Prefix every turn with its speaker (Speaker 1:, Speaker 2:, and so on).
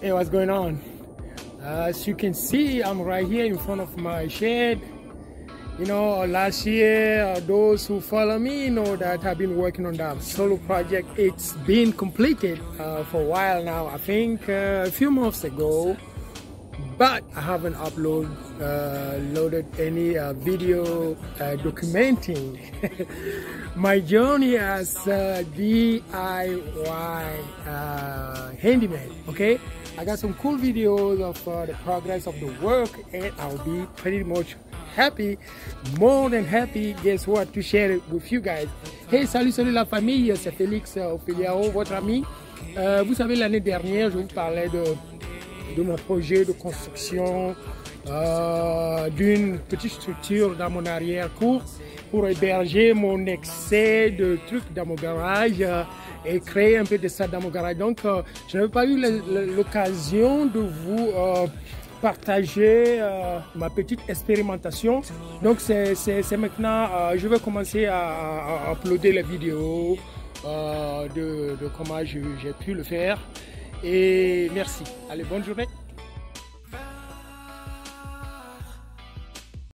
Speaker 1: Hey, what's going on? As you can see, I'm right here in front of my shed. You know, last year, those who follow me know that I've been working on that solo project. It's been completed for a while now, I think a few months ago, but I haven't loaded any video documenting my journey as DIY handyman. Okay, I got some cool videos of the progress of the work, and I'll be pretty much happy, more than happy, guess what, to share it with you guys. Hey, salut la famille, c'est Félix Ophéliao, votre ami. Vous savez, l'année dernière, je vous parlais de mon projet de construction d'une petite structure dans mon arrière-cour pour héberger mon excès de trucs dans mon garage et créer un peu de ça dans mon garage. Donc, je n'avais pas eu l'occasion de vous partager ma petite expérimentation. Donc c'est maintenant, je vais commencer à uploader les vidéos de comment j'ai pu le faire. Et merci. Allez, bonne journée.